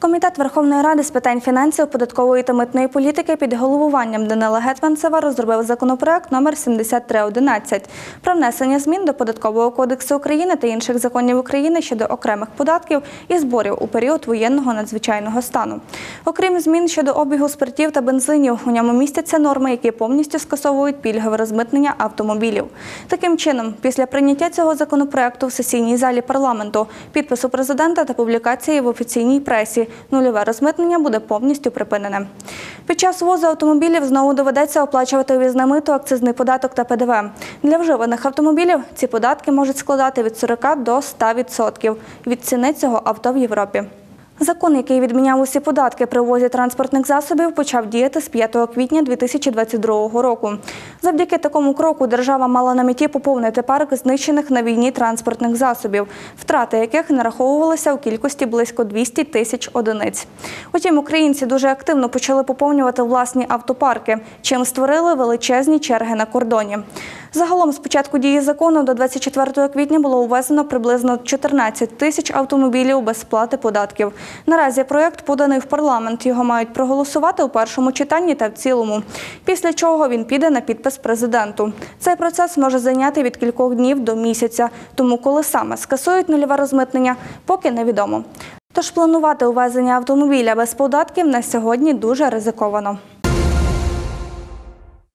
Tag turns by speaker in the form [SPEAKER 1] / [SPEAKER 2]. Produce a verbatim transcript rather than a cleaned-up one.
[SPEAKER 1] Комітет Верховної Ради з питань фінансів, податкової та митної політики під головуванням Данила Гетманцева розробив законопроект номер сімдесят три одинадцять про внесення змін до Податкового кодексу України та інших законів України щодо окремих податків і зборів у період воєнного надзвичайного стану. Окрім змін щодо обігу спиртів та бензинів, у ньому містяться норми, які повністю скасовують пільгове розмитнення автомобілів. Таким чином, після прийняття цього законопроекту в сесійній залі парламенту, підпису президента та публікації в офіційній пресі, нульове розмитнення буде повністю припинене. Під час ввозу автомобілів знову доведеться оплачувати ввізне мито, акцизний податок та Пе Де Ве. Для вживаних автомобілів ці податки можуть складати від сорока до ста відсотків від ціни цього авто в Європі. Закон, який відміняв усі податки при ввозі транспортних засобів, почав діяти з п'ятого квітня дві тисячі двадцять другого року. Завдяки такому кроку держава мала на меті поповнити парк знищених на війні транспортних засобів, втрати яких нараховувалися у кількості близько двохсот тисяч одиниць. Утім, українці дуже активно почали поповнювати власні автопарки, чим створили величезні черги на кордоні. Загалом з початку дії закону до двадцять четвертого квітня було увезено приблизно чотирнадцять тисяч автомобілів без сплати податків. Наразі проєкт поданий в парламент. Його мають проголосувати у першому читанні та в цілому. Після чого він піде на підпис президенту. Цей процес може зайняти від кількох днів до місяця. Тому коли саме скасують нульове розмитнення, поки невідомо. Тож планувати увезення автомобіля без податків на сьогодні дуже ризиковано.